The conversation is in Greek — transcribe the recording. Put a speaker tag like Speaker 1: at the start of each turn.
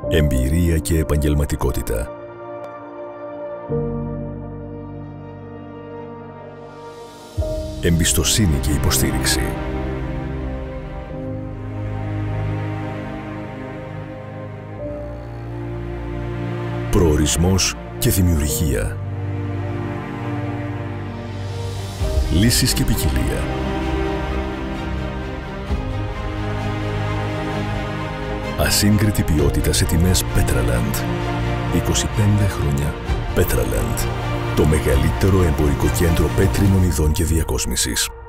Speaker 1: Εμπειρία και επαγγελματικότητα. Εμπιστοσύνη και υποστήριξη. Προορισμός και δημιουργία. Λύσεις και ποικιλία. Ασύγκριτη ποιότητα σε τιμές Petraland. 25 χρόνια Petraland. Το μεγαλύτερο εμπορικό κέντρο πέτρινων ειδών και διακόσμησης.